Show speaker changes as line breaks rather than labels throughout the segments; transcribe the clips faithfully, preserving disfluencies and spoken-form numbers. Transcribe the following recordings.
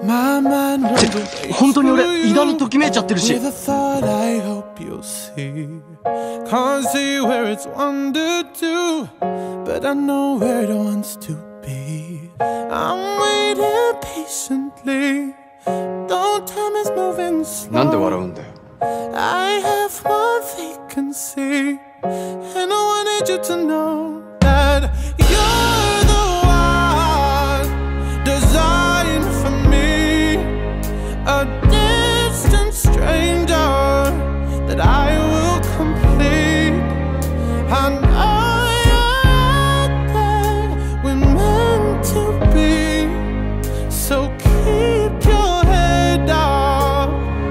って本当に俺イダのときめいちゃってるし。
Can't see where it's wandered to, but I know where it wants to be. I'm waiting patiently, though time is moving slow.
なんで笑うんだよ。
I have one vacancy, and I wanted you to know that you're the one designed for me, a distant stranger that I will complete. I know you're there, we're meant to be, so keep your head up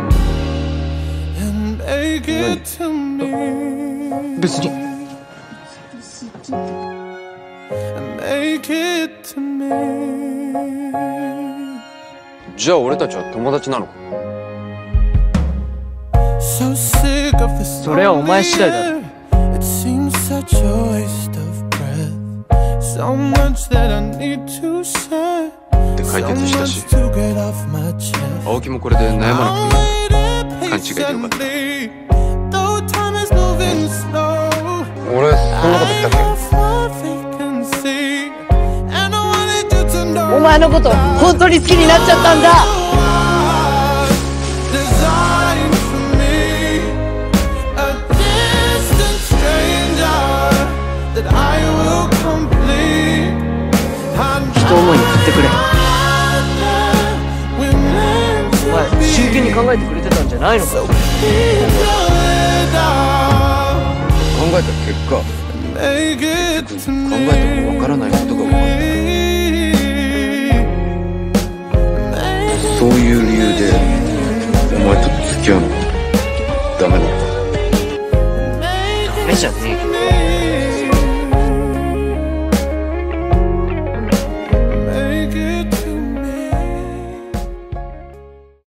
and make it to me.
別に。
And make it to me.
じゃあ俺たちは友達なのか。
So sick of this
それはお前次第だろ。
It seems such a waste of breath. So much that I need to say.
で解決したし、
So much to get off my chest.
青木もこれで悩まなくていい。勘違いでよかった。
Though time is moving slow.
俺そんなこと言ったっけ。
お前のこと本当に好きになっちゃったんだ。 一思いに振ってくれ。お前真剣に考えてくれてたんじゃないのか。考
えた結果、考えてもわからないことが分かった。そういう理由でお前と付き合うのダメなのか。
ダメじゃねえけど。